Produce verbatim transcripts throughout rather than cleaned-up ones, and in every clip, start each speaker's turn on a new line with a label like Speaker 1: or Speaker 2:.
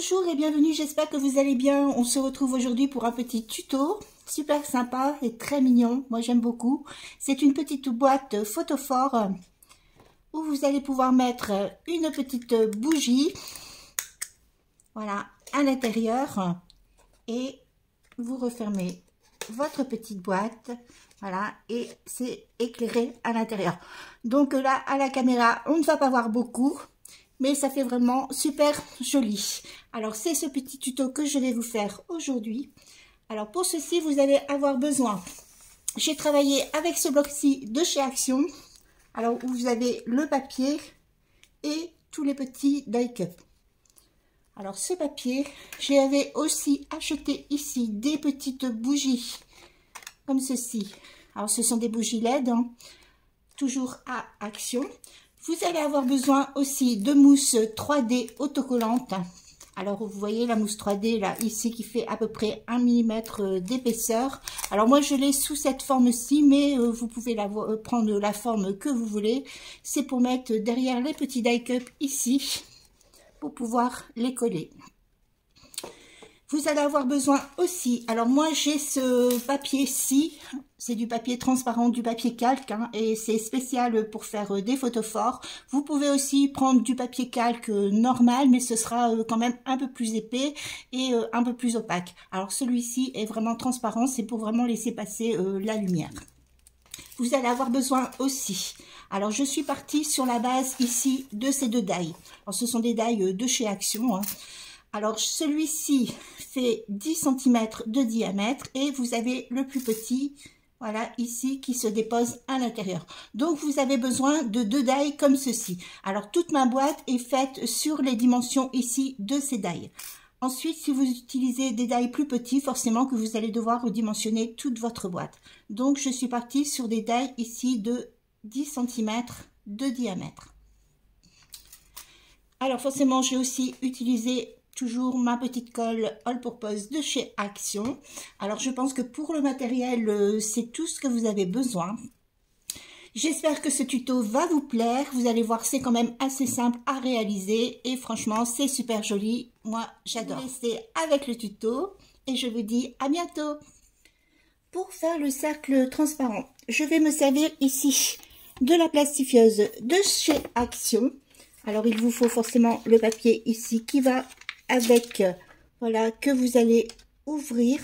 Speaker 1: Bonjour et bienvenue, j'espère que vous allez bien. On se retrouve aujourd'hui pour un petit tuto super sympa et très mignon. Moi j'aime beaucoup. C'est une petite boîte photophore où vous allez pouvoir mettre une petite bougie, voilà, à l'intérieur, et vous refermez votre petite boîte, voilà, et c'est éclairé à l'intérieur. Donc là, à la caméra, on ne va pas voir beaucoup, mais ça fait vraiment super joli. Alors c'est ce petit tuto que je vais vous faire aujourd'hui. Alors pour ceci, vous allez avoir besoin, j'ai travaillé avec ce bloc-ci de chez Action, alors où vous avez le papier et tous les petits die cut. Alors ce papier, j'avais aussi acheté ici des petites bougies comme ceci. Alors ce sont des bougies L E D, hein, toujours à Action. Vous allez avoir besoin aussi de mousse trois D autocollante. Alors vous voyez la mousse trois D là ici qui fait à peu près un millimètre d'épaisseur. Alors moi je l'ai sous cette forme-ci, mais euh, vous pouvez la, euh, prendre la forme que vous voulez. C'est pour mettre derrière les petits die cut ici, pour pouvoir les coller. Vous allez avoir besoin aussi, alors moi j'ai ce papier-ci, c'est du papier transparent, du papier calque, hein, et c'est spécial pour faire des photophores. Vous pouvez aussi prendre du papier calque normal, mais ce sera quand même un peu plus épais et un peu plus opaque. Alors celui-ci est vraiment transparent, c'est pour vraiment laisser passer la lumière. Vous allez avoir besoin aussi, alors je suis partie sur la base ici de ces deux die. Alors ce sont des die de chez Action, hein. Alors celui-ci fait dix centimètres de diamètre et vous avez le plus petit, voilà, ici, qui se dépose à l'intérieur. Donc vous avez besoin de deux die comme ceci. Alors toute ma boîte est faite sur les dimensions ici de ces die. Ensuite, si vous utilisez des die plus petits, forcément que vous allez devoir redimensionner toute votre boîte. Donc je suis partie sur des die ici de dix centimètres de diamètre. Alors forcément, j'ai aussi utilisé toujours ma petite colle all purpose de chez Action. Alors je pense que pour le matériel, c'est tout ce que vous avez besoin. J'espère que ce tuto va vous plaire. Vous allez voir, c'est quand même assez simple à réaliser et franchement c'est super joli. Moi j'adore. Je vais rester avec le tuto et je vous dis à bientôt. Pour faire le cercle transparent, je vais me servir ici de la plastifieuse de chez Action. Alors il vous faut forcément le papier ici qui va avec, voilà, que vous allez ouvrir.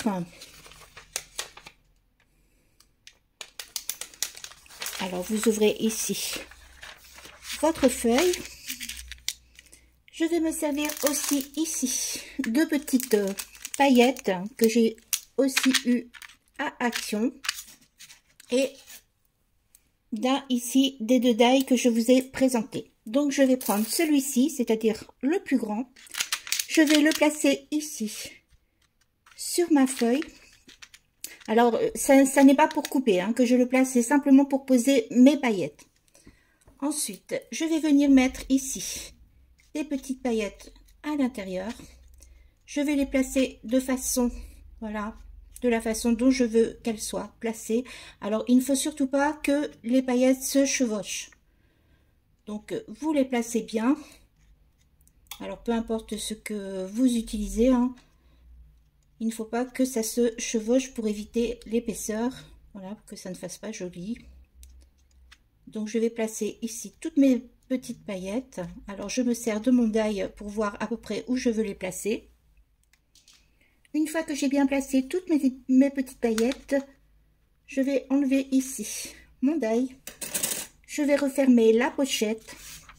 Speaker 1: Alors vous ouvrez ici votre feuille. Je vais me servir aussi ici de petites paillettes que j'ai aussi eu à Action et d'un ici des deux die que je vous ai présenté. Donc je vais prendre celui-ci, c'est-à-dire le plus grand. Je vais le placer ici, sur ma feuille. Alors, ça, ça n'est pas pour couper hein, que je le place, c'est simplement pour poser mes paillettes. Ensuite, je vais venir mettre ici des petites paillettes à l'intérieur. Je vais les placer de façon, voilà, de la façon dont je veux qu'elles soient placées. Alors, il ne faut surtout pas que les paillettes se chevauchent. Donc, vous les placez bien. Alors, peu importe ce que vous utilisez, hein, il ne faut pas que ça se chevauche pour éviter l'épaisseur. Voilà, pour que ça ne fasse pas joli. Donc, je vais placer ici toutes mes petites paillettes. Alors, je me sers de mon die pour voir à peu près où je veux les placer. Une fois que j'ai bien placé toutes mes, mes petites paillettes, je vais enlever ici mon die. Je vais refermer la pochette.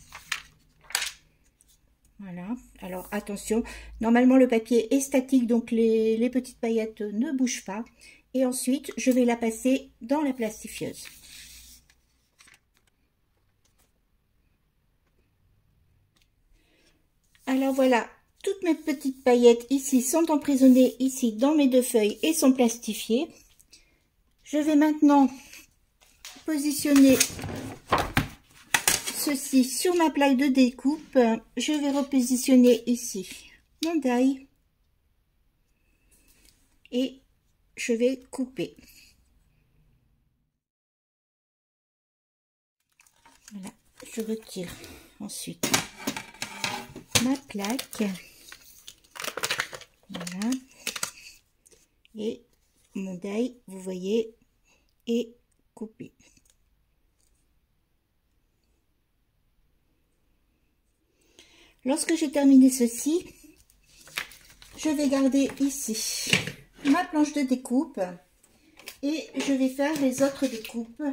Speaker 1: Voilà, alors attention, normalement le papier est statique, donc les, les petites paillettes ne bougent pas. Et ensuite, je vais la passer dans la plastifieuse. Alors voilà, toutes mes petites paillettes ici sont emprisonnées ici dans mes deux feuilles et sont plastifiées. Je vais maintenant positionner ceci sur ma plaque de découpe. Je vais repositionner ici mon die et je vais couper. Voilà, je retire ensuite ma plaque Voilà. Et mon die, vous voyez, est coupé. Lorsque j'ai terminé ceci, je vais garder ici ma planche de découpe et je vais faire les autres découpes,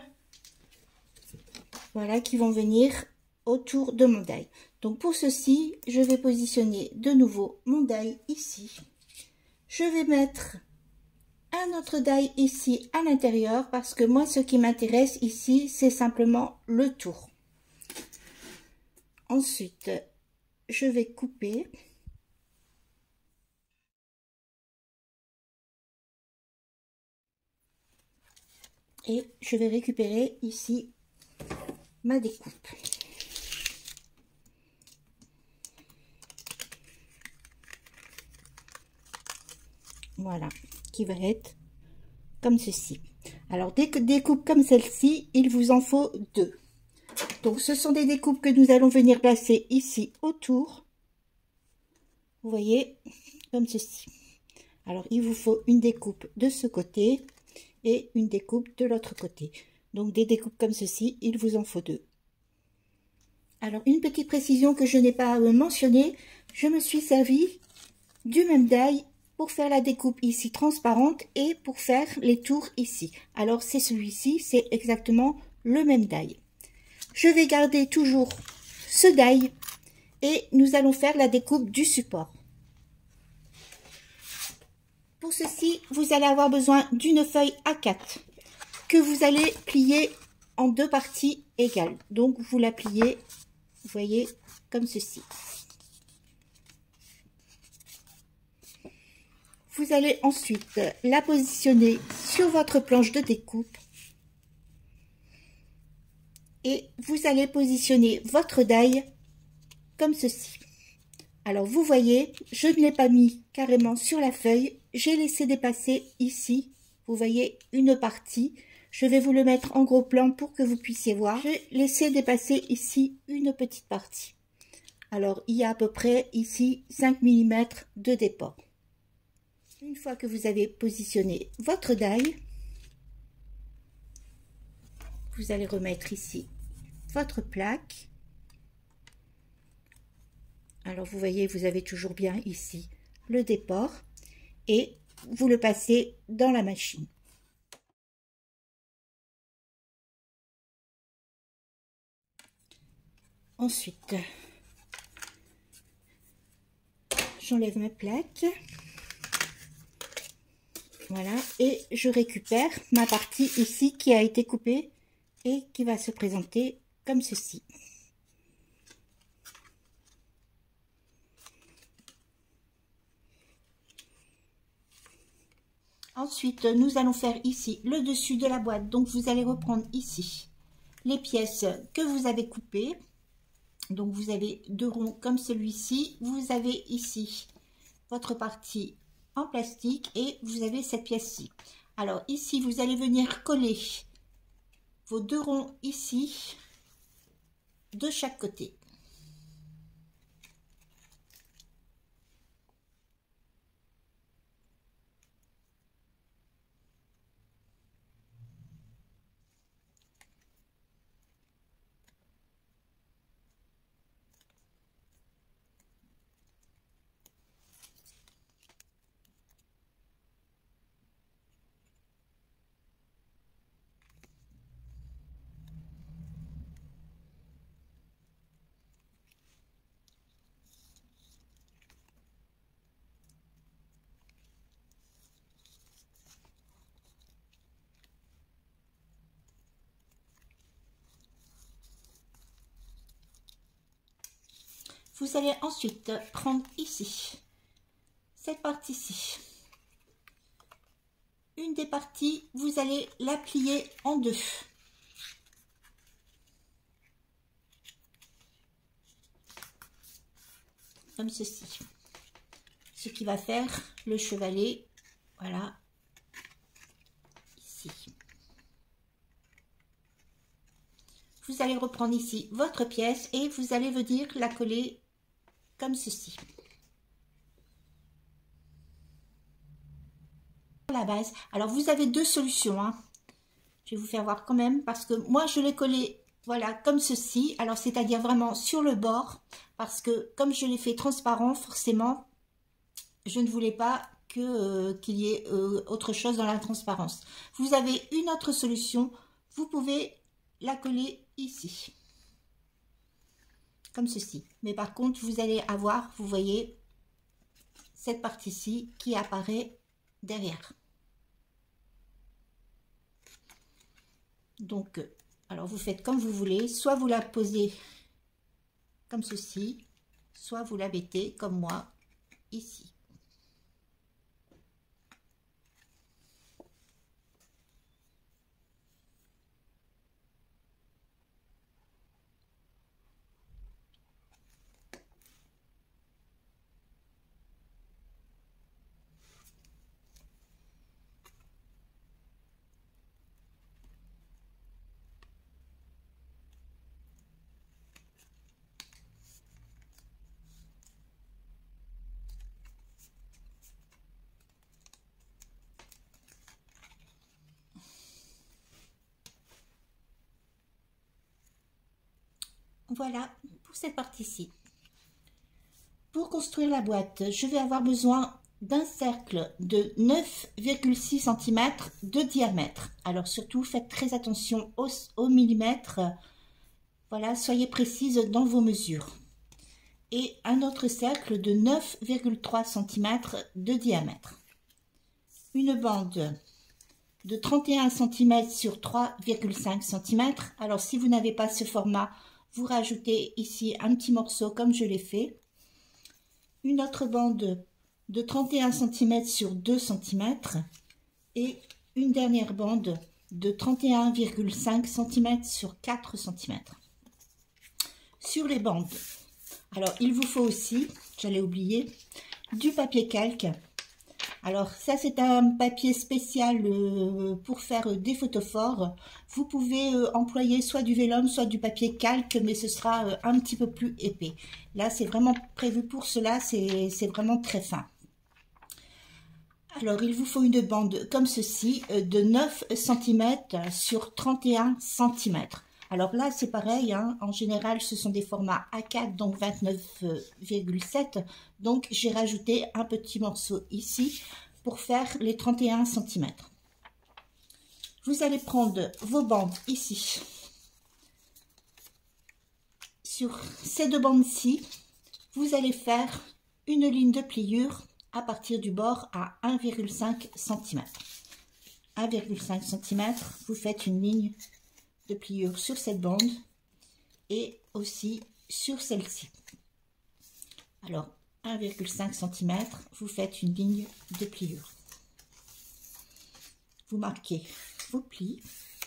Speaker 1: voilà, qui vont venir autour de mon die. Donc pour ceci, je vais positionner de nouveau mon die ici. Je vais mettre un autre die ici à l'intérieur parce que moi ce qui m'intéresse ici c'est simplement le tour. Ensuite je vais couper et je vais récupérer ici ma découpe. Voilà, qui va être comme ceci. Alors des découpes comme celle-ci, il vous en faut deux. Donc ce sont des découpes que nous allons venir placer ici autour. Vous voyez, comme ceci. Alors il vous faut une découpe de ce côté et une découpe de l'autre côté. Donc des découpes comme ceci, il vous en faut deux. Alors une petite précision que je n'ai pas mentionnée, je me suis servi du même die pour faire la découpe ici transparente et pour faire les tours ici. Alors c'est celui-ci, c'est exactement le même die. Je vais garder toujours ce die et nous allons faire la découpe du support. Pour ceci, vous allez avoir besoin d'une feuille A quatre que vous allez plier en deux parties égales. Donc vous la pliez, vous voyez, comme ceci. Vous allez ensuite la positionner sur votre planche de découpe et vous allez positionner votre die comme ceci. Alors vous voyez, je ne l'ai pas mis carrément sur la feuille, j'ai laissé dépasser ici, vous voyez, une partie. Je vais vous le mettre en gros plan pour que vous puissiez voir. J'ai laissé dépasser ici une petite partie. Alors il y a à peu près ici cinq millimètres de déport. Une fois que vous avez positionné votre die, vous allez remettre ici votre plaque. Alors vous voyez, vous avez toujours bien ici le déport et vous le passez dans la machine. Ensuite, j'enlève mes plaques. Voilà, et je récupère ma partie ici qui a été coupée et qui va se présenter comme ceci. Ensuite, nous allons faire ici le dessus de la boîte. Donc, vous allez reprendre ici les pièces que vous avez coupées. Donc, vous avez deux ronds comme celui-ci. Vous avez ici votre partie en plastique et vous avez cette pièce-ci. Alors, ici, vous allez venir coller vos deux ronds ici de chaque côté. Vous allez ensuite prendre ici, cette partie-ci. Une des parties, vous allez la plier en deux. Comme ceci. Ce qui va faire le chevalet, voilà, ici. Vous allez reprendre ici votre pièce et vous allez venir la coller comme ceci. base. Alors vous avez deux solutions, hein. Je vais vous faire voir quand même, parce que moi je l'ai collé, voilà, comme ceci. Alors c'est-à-dire vraiment sur le bord, parce que comme je l'ai fait transparent, forcément, je ne voulais pas que euh, qu'il y ait euh, autre chose dans la transparence. Vous avez une autre solution, vous pouvez la coller ici, comme ceci. Mais par contre, vous allez avoir, vous voyez, cette partie-ci qui apparaît derrière. Donc, alors vous faites comme vous voulez, soit vous la posez comme ceci, soit vous la mettez comme moi, ici. Voilà pour cette partie-ci. Pour construire la boîte, je vais avoir besoin d'un cercle de neuf virgule six centimètres de diamètre. Alors surtout, faites très attention au, au millimètre. Voilà, soyez précise dans vos mesures. Et un autre cercle de neuf virgule trois centimètres de diamètre. Une bande de trente et un centimètres sur trois virgule cinq centimètres. Alors si vous n'avez pas ce format, vous rajoutez ici un petit morceau comme je l'ai fait. Une autre bande de trente et un centimètres sur deux centimètres et une dernière bande de trente et un virgule cinq centimètres sur quatre centimètres. Sur les bandes, alors il vous faut aussi, j'allais oublier, du papier calque. Alors ça c'est un papier spécial euh, pour faire des photophores. Vous pouvez euh, employer soit du vélum, soit du papier calque, mais ce sera euh, un petit peu plus épais. Là c'est vraiment prévu pour cela, c'est vraiment très fin. Alors il vous faut une bande comme ceci euh, de neuf centimètres sur trente et un centimètres. Alors là c'est pareil, hein, en général ce sont des formats A quatre, donc vingt-neuf virgule sept. Donc j'ai rajouté un petit morceau ici pour faire les trente et un centimètres. Vous allez prendre vos bandes ici. Sur ces deux bandes-ci, vous allez faire une ligne de pliure à partir du bord à un virgule cinq centimètres. un virgule cinq centimètres, vous faites une ligne de pliure sur cette bande et aussi sur celle-ci. Alors un virgule cinq centimètres, vous faites une ligne de pliure. Vous marquez vos plis.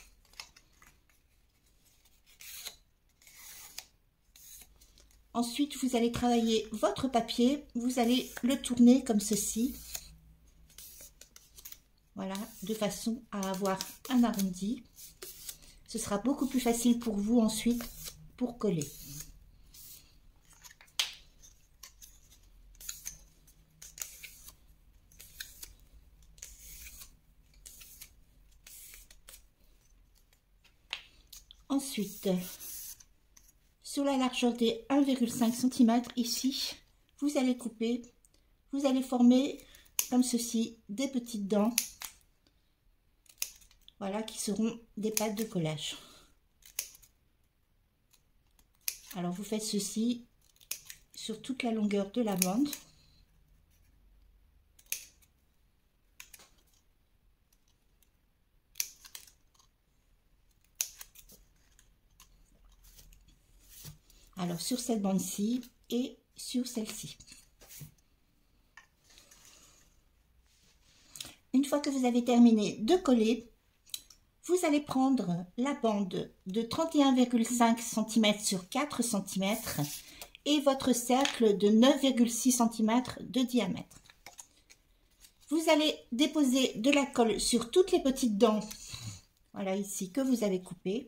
Speaker 1: Ensuite, vous allez travailler votre papier, vous allez le tourner comme ceci. Voilà, de façon à avoir un arrondi. Ce sera beaucoup plus facile pour vous ensuite pour coller. Ensuite, sur la largeur des un virgule cinq centimètres ici, vous allez couper, vous allez former comme ceci des petites dents. Voilà, qui seront des pattes de collage. Alors vous faites ceci sur toute la longueur de la bande. Alors sur cette bande-ci et sur celle-ci. Une fois que vous avez terminé de coller, vous allez prendre la bande de trente et un virgule cinq centimètres sur quatre centimètres et votre cercle de neuf virgule six centimètres de diamètre. Vous allez déposer de la colle sur toutes les petites dents, voilà ici, que vous avez coupées.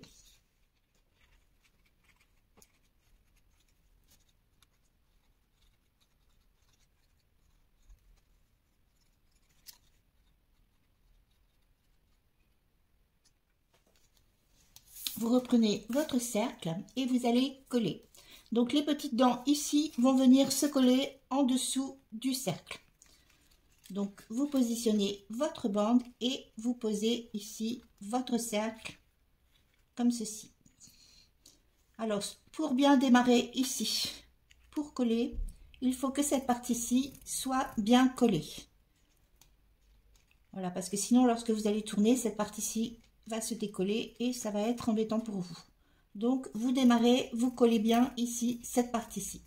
Speaker 1: vous reprenez votre cercle et vous allez coller. Donc les petites dents ici vont venir se coller en dessous du cercle. Donc vous positionnez votre bande et vous posez ici votre cercle comme ceci. Alors pour bien démarrer ici, pour coller, il faut que cette partie-ci soit bien collée. Voilà, parce que sinon lorsque vous allez tourner, cette partie-ci va se décoller et ça va être embêtant pour vous. Donc vous démarrez, vous collez bien ici cette partie-ci.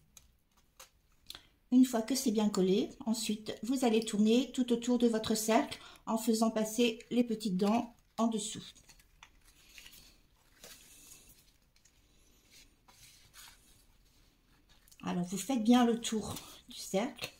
Speaker 1: Une fois que c'est bien collé, ensuite vous allez tourner tout autour de votre cercle en faisant passer les petites dents en dessous. Alors vous faites bien le tour du cercle.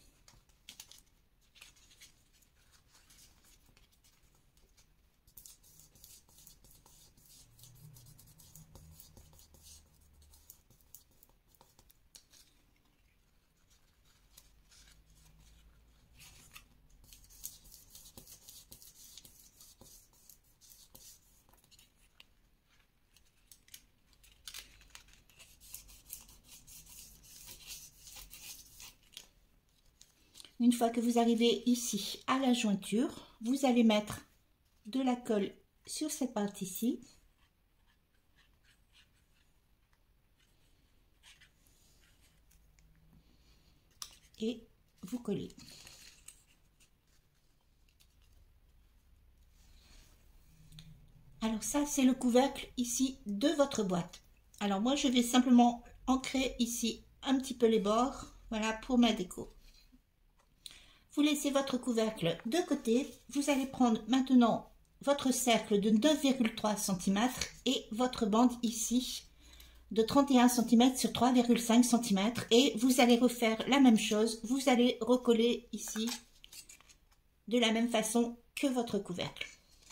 Speaker 1: Une fois que vous arrivez ici à la jointure, vous allez mettre de la colle sur cette partie-ci. Et vous collez. Alors ça, c'est le couvercle ici de votre boîte. Alors moi, je vais simplement ancrer ici un petit peu les bords, voilà, pour ma déco. Vous laissez votre couvercle de côté. Vous allez prendre maintenant votre cercle de neuf virgule trois centimètres et votre bande ici de trente et un centimètres sur trois virgule cinq centimètres. Et vous allez refaire la même chose. Vous allez recoller ici de la même façon que votre couvercle.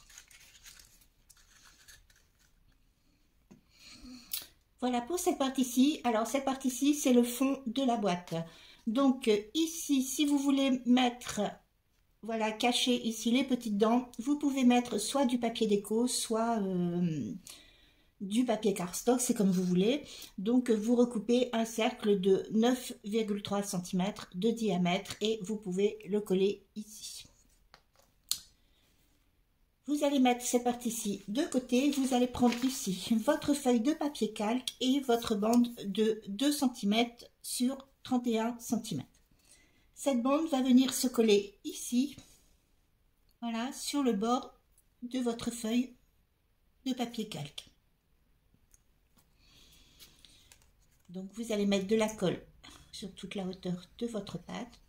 Speaker 1: Voilà pour cette partie-ci. Alors cette partie-ci, c'est le fond de la boîte. Donc ici, si vous voulez mettre, voilà, cacher ici les petites dents, vous pouvez mettre soit du papier déco, soit euh, du papier cardstock, c'est comme vous voulez. Donc vous recoupez un cercle de neuf virgule trois centimètres de diamètre et vous pouvez le coller ici. Vous allez mettre cette partie-ci de côté. Vous allez prendre ici votre feuille de papier calque et votre bande de deux centimètres sur trente et un centimètres. Cette bande va venir se coller ici, voilà, sur le bord de votre feuille de papier calque. Donc vous allez mettre de la colle sur toute la hauteur de votre pâte.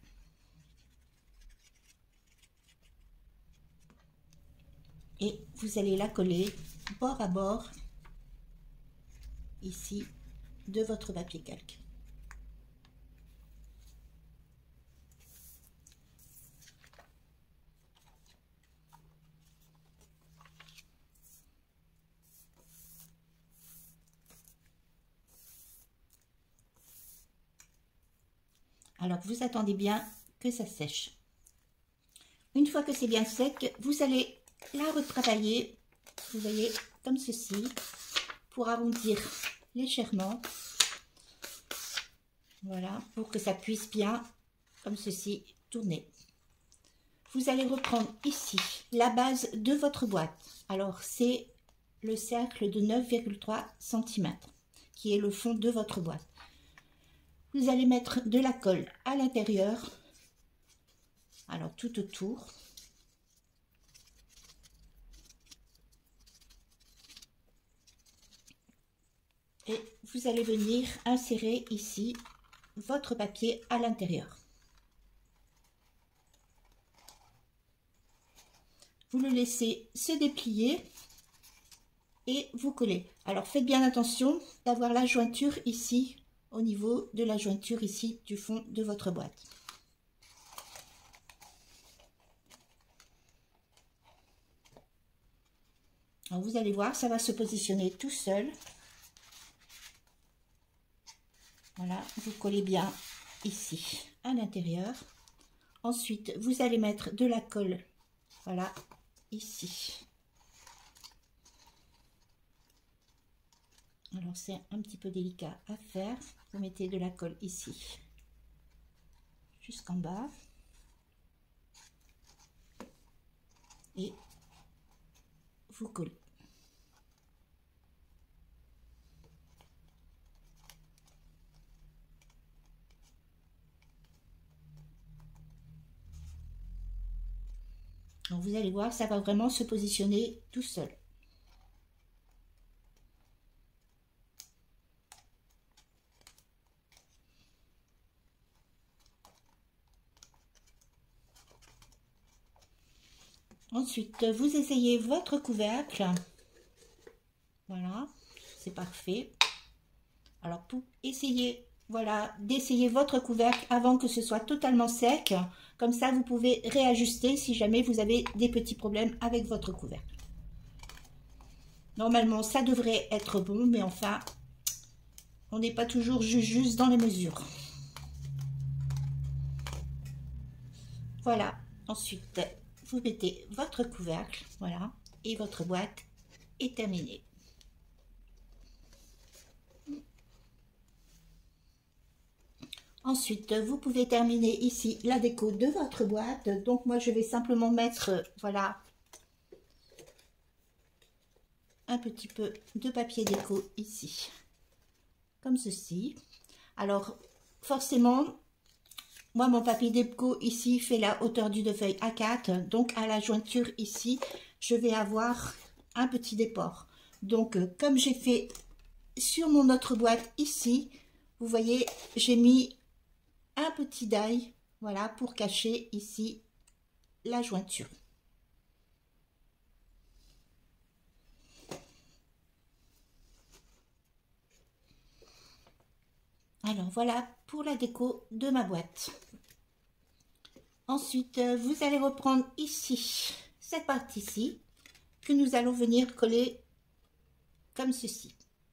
Speaker 1: Et vous allez la coller bord à bord ici de votre papier calque. Alors vous attendez bien que ça sèche. Une fois que c'est bien sec, vous allez la retravailler, vous voyez, comme ceci, pour arrondir légèrement. Voilà, pour que ça puisse bien, comme ceci, tourner. Vous allez reprendre ici la base de votre boîte. Alors c'est le cercle de neuf virgule trois centimètres qui est le fond de votre boîte. Vous allez mettre de la colle à l'intérieur, alors tout autour. Et vous allez venir insérer ici votre papier à l'intérieur. Vous le laissez se déplier et vous collez. Alors faites bien attention d'avoir la jointure ici, au niveau de la jointure ici du fond de votre boîte. Alors vous allez voir, ça va se positionner tout seul. Voilà, vous collez bien ici à l'intérieur. Ensuite, vous allez mettre de la colle, voilà, ici. Alors c'est un petit peu délicat à faire. Vous mettez de la colle ici jusqu'en bas et vous collez. Donc vous allez voir, ça va vraiment se positionner tout seul. Ensuite, vous essayez votre couvercle. Voilà, c'est parfait. Alors, pour essayer, voilà, d'essayer votre couvercle avant que ce soit totalement sec. Comme ça, vous pouvez réajuster si jamais vous avez des petits problèmes avec votre couvercle. Normalement, ça devrait être bon, mais enfin, on n'est pas toujours juste dans les mesures. Voilà, ensuite, vous mettez votre couvercle, voilà, et votre boîte est terminée. Ensuite, vous pouvez terminer ici la déco de votre boîte. Donc, moi, je vais simplement mettre, voilà, un petit peu de papier déco ici, comme ceci. Alors, forcément, moi, mon papier déco ici fait la hauteur d'une feuille A quatre. Donc, à la jointure ici, je vais avoir un petit déport. Donc, comme j'ai fait sur mon autre boîte ici, vous voyez, j'ai mis un petit die, voilà, pour cacher ici la jointure. Alors voilà pour la déco de ma boîte. Ensuite, vous allez reprendre ici cette partie-ci que nous allons venir coller comme ceci.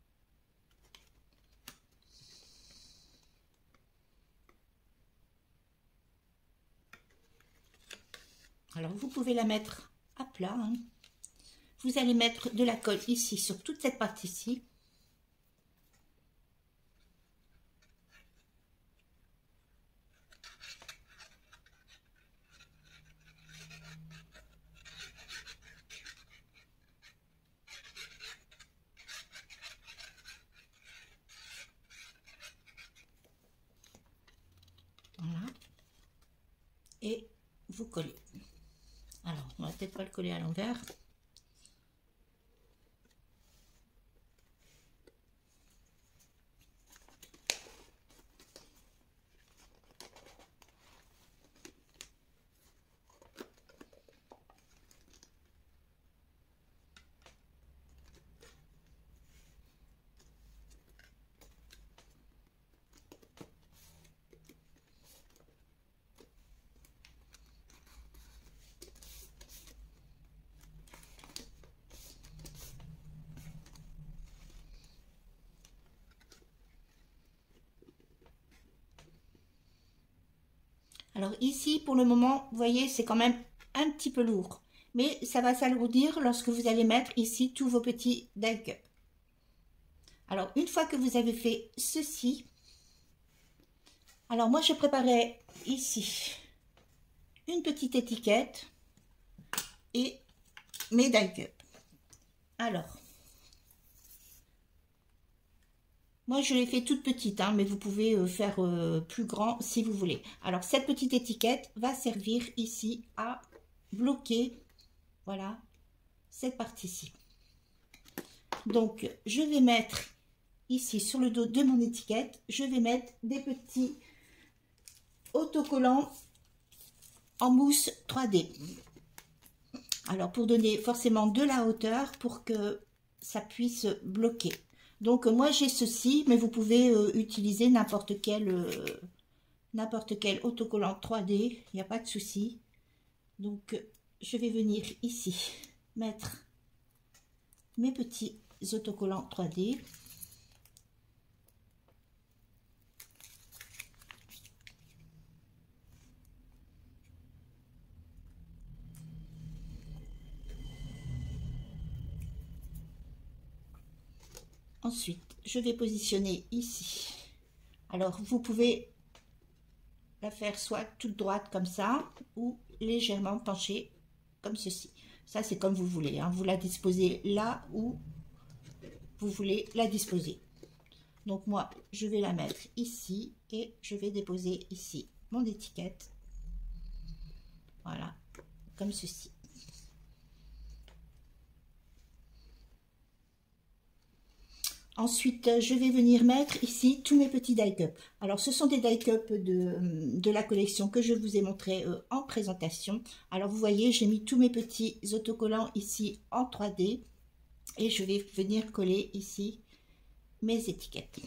Speaker 1: Alors vous pouvez la mettre à plat, hein. Vous allez mettre de la colle ici sur toute cette partie-ci. Voilà. Et vous collez. Alors, on va peut-être pas le coller à l'envers. Alors ici, pour le moment, vous voyez, c'est quand même un petit peu lourd. Mais ça va s'alourdir lorsque vous allez mettre ici tous vos petits die cups. Alors, une fois que vous avez fait ceci, alors moi, je préparais ici une petite étiquette et mes die cups. Alors, moi, je l'ai fait toute petite, hein, mais vous pouvez euh, faire euh, plus grand si vous voulez. Alors, cette petite étiquette va servir ici à bloquer, voilà, cette partie-ci. Donc, je vais mettre ici, sur le dos de mon étiquette, je vais mettre des petits autocollants en mousse trois D. Alors, pour donner forcément de la hauteur pour que ça puisse bloquer. Donc, moi, j'ai ceci, mais vous pouvez euh, utiliser n'importe quel, euh, n'importe quel autocollant trois D, il n'y a pas de souci. Donc, je vais venir ici mettre mes petits autocollants trois D. Ensuite, je vais positionner ici. Alors, vous pouvez la faire soit toute droite comme ça, ou légèrement penchée comme ceci. Ça, c'est comme vous voulez, hein. Vous la disposez là où vous voulez la disposer. Donc, moi, je vais la mettre ici et je vais déposer ici mon étiquette. Voilà, comme ceci. Ensuite, je vais venir mettre ici tous mes petits die cups. Alors, ce sont des die cups de, de la collection que je vous ai montré euh, en présentation. Alors, vous voyez, j'ai mis tous mes petits autocollants ici en trois D. Et je vais venir coller ici mes étiquettes.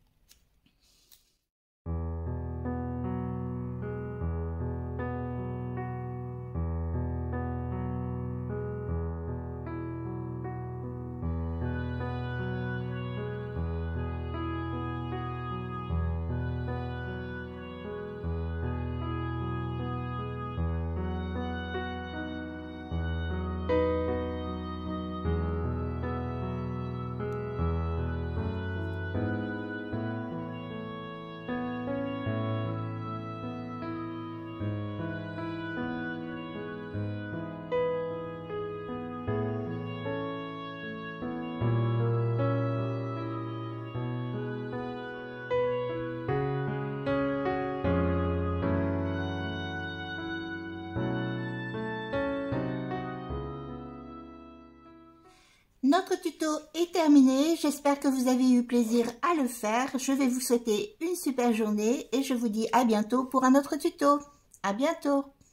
Speaker 1: Notre tuto est terminé, j'espère que vous avez eu plaisir à le faire. Je vais vous souhaiter une super journée et je vous dis à bientôt pour un autre tuto. À bientôt!